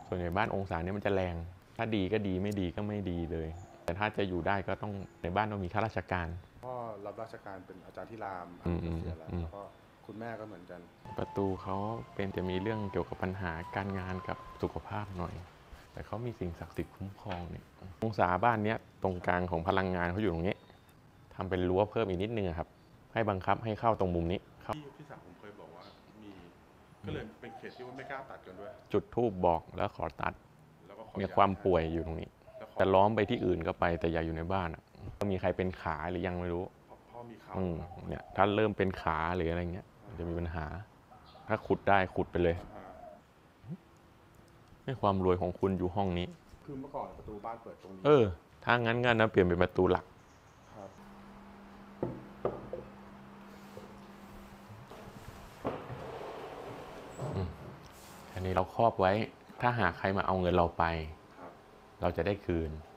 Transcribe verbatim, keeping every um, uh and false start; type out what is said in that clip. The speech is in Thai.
ส่วนใหญ่บ้านองศาเนี่ยมันจะแรงถ้าดีก็ดีไม่ดีก็ไม่ดีเลยแต่ถ้าจะอยู่ได้ก็ต้องในบ้านต้องมีข้าราชการพ่อรับราชการเป็นอาจารย์ที่รามเกษียณแล้วแล้วก็คุณแม่ก็เหมือนกันประตูเขาเป็นจะมีเรื่องเกี่ยวกับปัญหาการงานกับสุขภาพหน่อยแต่เขามีสิ่งศักดิ์สิทธิ์คุ้มครองเนี่ยองศาบ้านเนี้ยตรงกลางของพลังงานเขาอยู่ตรงนี้ทำเป็นรั้วเพิ่มอีกนิดนึงครับให้บังคับให้เข้าตรงมุมนี้ครับที่พี่สาวผมเคยบอกว่ามีก็เลยเป็นเขตที่ว่าไม่กล้าตัดกันด้วยจุดธูปบอกแล้วขอตัดแล้วก็มีความป่วยอยู่ตรงนี้แต่ล้อมไปที่อื่นก็ไปแต่อย่าอยู่ในบ้านก็มีใครเป็นขาหรือยังไม่รู้พ่อมีเขาเนี่ยถ้าเริ่มเป็นขาหรืออะไรเงี้ยจะมีปัญหาถ้าขุดได้ขุดไปเลยให้ความรวยของคุณอยู่ห้องนี้คือเมื่อก่อนประตูบ้านเปิดตรงนี้เออถ้างั้นงั้นนะเปลี่ยนเป็นประตูหลักอันนี้เราครอบไว้ถ้าหากใครมาเอาเงินเราไปเราจะได้คืน